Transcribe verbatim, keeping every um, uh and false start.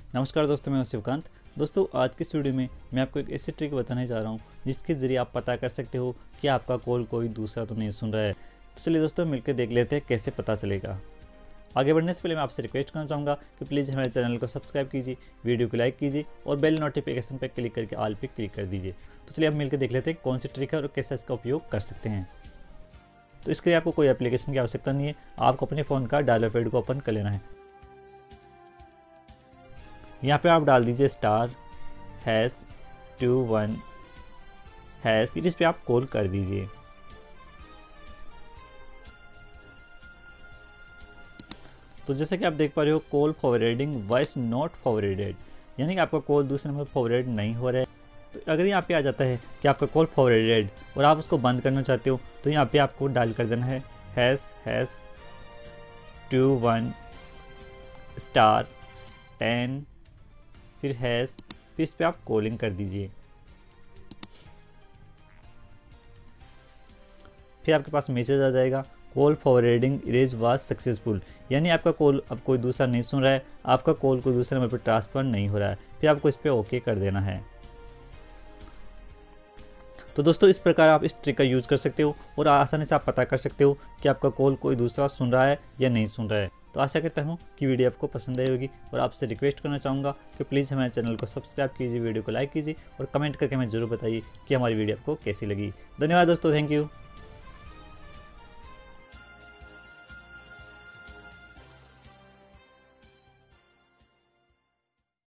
नमस्कार दोस्तों, मैं हूं शिवकांत। दोस्तों, आज की इस वीडियो में मैं आपको एक ऐसी ट्रिक बताने जा रहा हूं जिसके ज़रिए आप पता कर सकते हो कि आपका कॉल कोई दूसरा तो नहीं सुन रहा है। तो चलिए दोस्तों, मिलकर देख लेते हैं कैसे पता चलेगा। आगे बढ़ने से पहले मैं आपसे रिक्वेस्ट करना चाहूँगा कि प्लीज़ हमारे चैनल को सब्सक्राइब कीजिए, वीडियो को लाइक कीजिए और बेल नोटिफिकेशन पर क्लिक करके ऑल पे क्लिक कर दीजिए। तो चलिए अब मिलकर देख लेते हैं कौन सी ट्रिक है और कैसे इसका उपयोग कर सकते हैं। तो इसके लिए आपको कोई एप्लीकेशन की आवश्यकता नहीं है, आपको अपने फ़ोन का डायलर पैड को ओपन कर लेना है। यहाँ पे आप डाल दीजिए star hash two one hash, इस पे आप कॉल कर दीजिए। तो जैसे कि आप देख पा रहे हो, call forwarding voice not forwarded, यानी कि आपका कॉल दूसरे नंबर फॉरवर्ड नहीं हो रहा है। तो अगर यहाँ पे आ जाता है कि आपका कॉल फॉरवर्डेड और आप उसको बंद करना चाहते हो, तो यहाँ पे आपको डायल कर देना है hash hash two one star ten, फिर हैश, फिर इस पर आप कॉलिंग कर दीजिए। फिर आपके पास मैसेज आ जाएगा, call forwarding erase was successful, यानी आपका कॉल अब कोई दूसरा नहीं सुन रहा है, आपका कॉल कोई दूसरे नंबर पर ट्रांसफ़र नहीं हो रहा है। फिर आपको इस पर ओके कर देना है। तो दोस्तों, इस प्रकार आप इस ट्रिक का यूज़ कर सकते हो और आसानी से आप पता कर सकते हो कि आपका कॉल कोई दूसरा सुन रहा है या नहीं सुन रहा है। तो आशा करता हूँ कि वीडियो आपको पसंद आई होगी और आपसे रिक्वेस्ट करना चाहूँगा कि प्लीज़ हमारे चैनल को सब्सक्राइब कीजिए, वीडियो को लाइक कीजिए और कमेंट करके हमें ज़रूर बताइए कि हमारी वीडियो आपको कैसी लगी। धन्यवाद दोस्तों, थैंक यू।